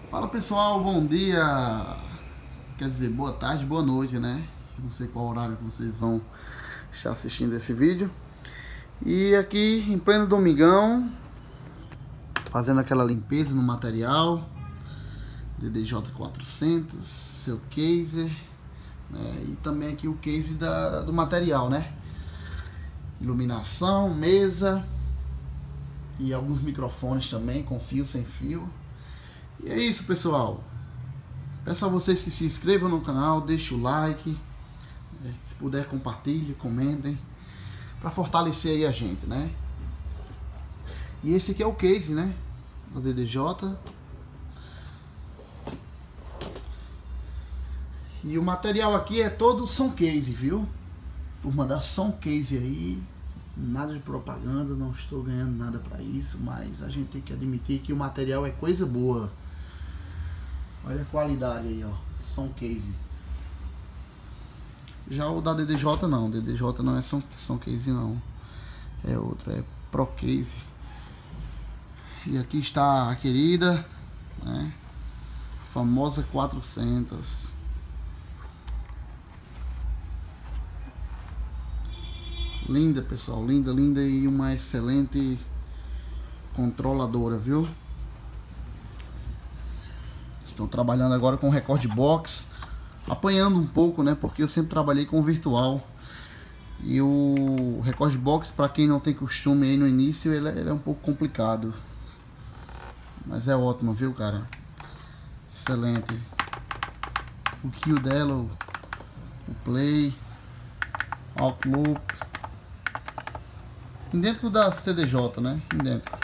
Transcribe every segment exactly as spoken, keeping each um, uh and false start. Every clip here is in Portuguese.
Fala pessoal, bom dia, quer dizer, boa tarde, boa noite, né? Não sei qual horário que vocês vão estar assistindo esse vídeo. E aqui em pleno domingão, fazendo aquela limpeza no material D D J quatrocentos, seu case, né? E também aqui o case da, do material, né? Iluminação, mesa e alguns microfones também, com fio, sem fio. E é isso, pessoal. Peço a vocês que se inscrevam no canal, deixem o like, se puder compartilhe, comentem, para fortalecer aí a gente, né? E esse aqui é o case, né, do D D J. E o material aqui é todo som case, viu? Turma da som case aí. Nada de propaganda, não estou ganhando nada para isso, mas a gente tem que admitir que o material é coisa boa. Olha a qualidade aí, ó, som case. Já o da D D J não, D D J não é som, som case não, é outro, é Pro Case. E aqui está a querida, né, a famosa quatrocentos. Linda, pessoal, linda, linda e uma excelente controladora, viu? Estou trabalhando agora com Record Box, apanhando um pouco, né? Porque eu sempre trabalhei com virtual. E o Record Box, para quem não tem costume aí no início, ele é, ele é um pouco complicado. Mas é ótimo, viu, cara? Excelente. O kill dela, o, o play, outlook. Dentro da C D J, né? Dentro.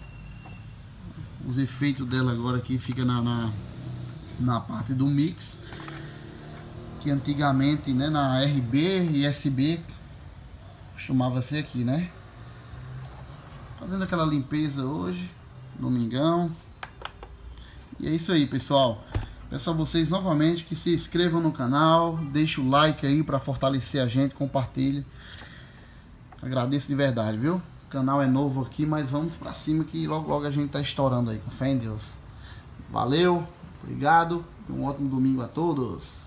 Os efeitos dela agora aqui fica na, na, na parte do mix, que antigamente, né, na R B e S B costumava ser aqui, né? Fazendo aquela limpeza hoje, domingão. E é isso aí, pessoal. Peço a vocês novamente que se inscrevam no canal, deixe o like aí para fortalecer a gente, compartilhe. Agradeço de verdade, viu? O canal é novo aqui, mas vamos pra cima que logo logo a gente tá estourando aí, com fé em Deus. Valeu, obrigado e um ótimo domingo a todos.